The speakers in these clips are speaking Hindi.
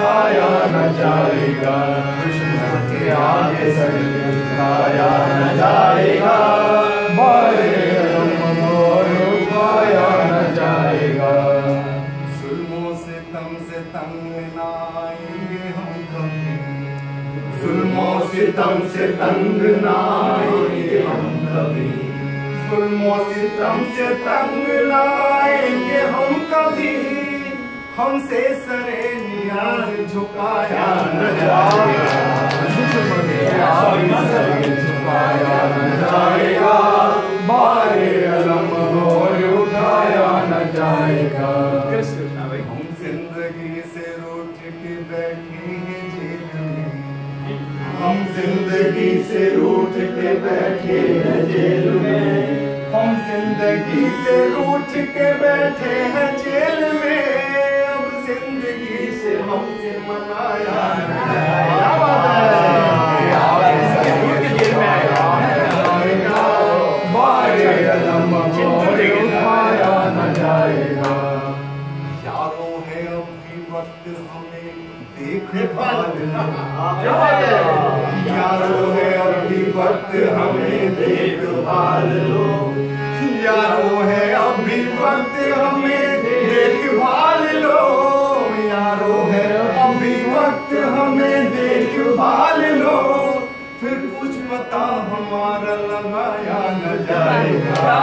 उठाया न जाएगा, दुश्मन के आगे सर झुकाया न जाएगा, बारे अलम और उठाया न जाएगा। जुल्मों से तंग न आएंगे हम कभी, जुल्मों से तंग न आएंगे हम कभी, जुल्मों से तंग न आएंगे हम कभी, हमसे सरे नियाज झुकाया न जाएगा, दुश्मन के आगे सर झुकाया न जाएगा, बारे अलम और उठाया न जाएगा। हम जिंदगी से रूठ के बैठे हैं जेल में, हम जिंदगी से रूठ के बैठे हैं जेल में, हम जिंदगी से रूठ के बैठे हैं जेल में, अब जिंदगी से हमसे मनाया न जाएगा, बारे अलम और उठाया न जाएगा। यारों है अब भी वक्त हमें देखभाल लो, यारों है अब भी वक्त हमें देखभाल लो, यारों है अब भी वक्त हमें देखभाल लो, यारों है अब भी वक्त हमें देखभाल लो, फिर कुछ पता हमारा लगाया न जाएगा,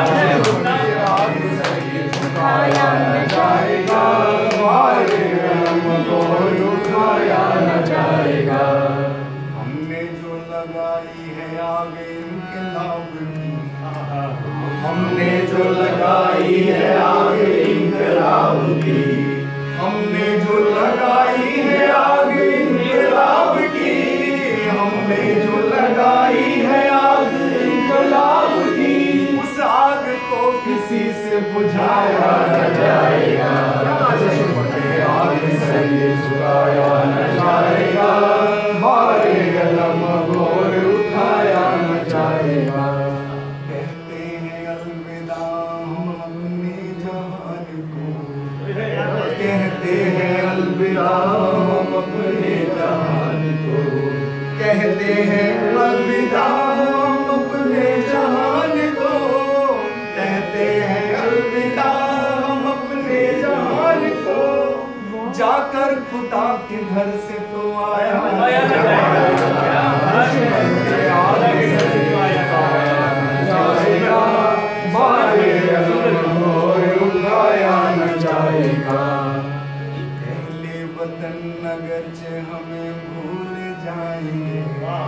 उठाया न जाएगा, बारे अलम और उठाया न जाएगा। हमने जो लगाई है आगे इनकलाब की, हमने जो लगाई है आगे इनकलाब की, हमने जो लगाई है आगे इनकलाब की, हमने जो लगाई है आग इनकलाब की, उस आग को किसी से बुझाया न जाएगा, दुश्मन के आगे सर झुकाया न जाएगा, बारे अलम और उठाया न जाएगा। कहते हैं अलविदा हम अपने जहान को, कहते हैं अलविदा हम अपने जहान को, कहते हैं अलविदा हम अपने जहान को, कहते हैं अलविदा हम अपने जहान को, जाकर खुदा के घर से तो आया न जाएगा, दुश्मन के आगे सर झुकाया न जाएगा, बारे अलम और उठाया न जाएगा। पहले वतन नगर से हमें भूल जाएंगे,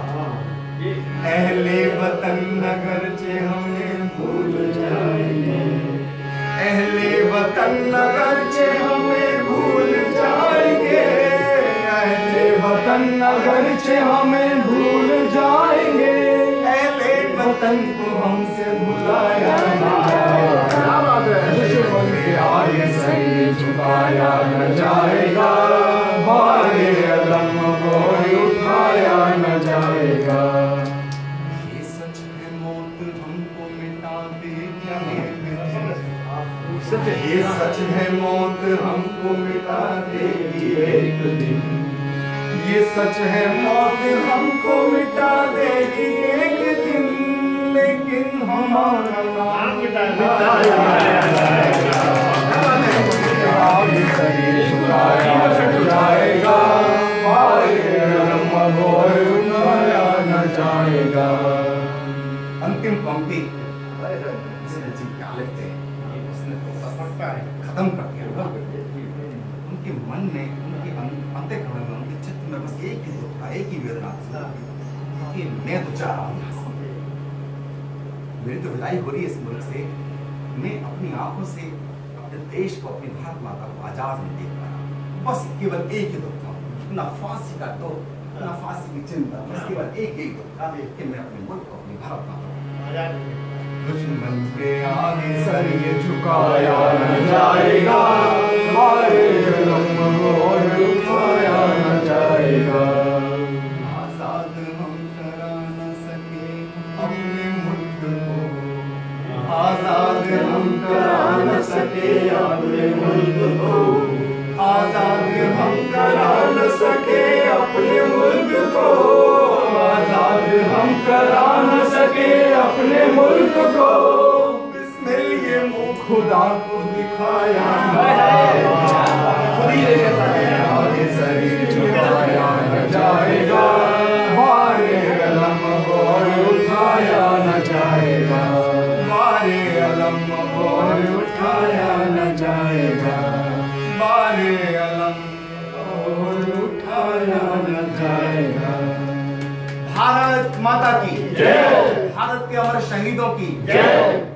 अहले वतन नगर से हमें भूल जाएंगे, अहले वतन नगर से हमें भूल जाएंगे, अहले वतन नगर से हमें भूल जाएंगे, अहले वतन को हमसे भुलाया न जाएगा, दुश्मन के आगे सर झुकाया न जाएगा, बारे अलम और उठाया न जाएगा। ये सच है मौत हमको मिटा देगी एक दिन, ये सच है मौत हमको मिटा देगी एक दिन, ये सच है मौत हमको मिटा देगी एक दिन, लेकिन हमारा नाम मिटाया जाएगा, आगे सर झुकाया न जाएगा, बारे अलम और उठाया न जाएगा। अंतिम पंक्ति उसने जी क्या लिखते हैं, उसने तो खत्म कर दिया। उनके मन में, उनके अंतःकरण में, उनके चित्त में बस एक ही दुख था, एक ही वेदना था कि मैं तो चाह रहा हूँ यहाँ से, मेरी तो विदाई हो रही है इस मुल्क से, मैं अपनी आंखों से अपने देश को, अपनी भारत माता को आजाद नहीं देख पा रहा, बस केवल एक ही दुख था, ना फांसी का दुख, ना फांसी की चिंता, बस केवल एक ही दुख था कि मैं अपने मुल्क को, अपनी भारत माता को, दुश्मन के आगे सर ये झुकाया न जाएगा, बारे अलम और उठाया न जाएगा। आजाद हम करा न सके अपने मुल्क को, आजाद हम करा न सके अपने मुल्क को, आजाद हम करा खुदा को दिखाया खुद ही आगे शरीर झुकाया न जाएगा, मारे अलम और उठाया न जाएगा, मारे अलम और उठाया न जाएगा, मारे अलम और उठाया न जाएगा। भारत माता की जय, भारत के अमर शहीदों की जय।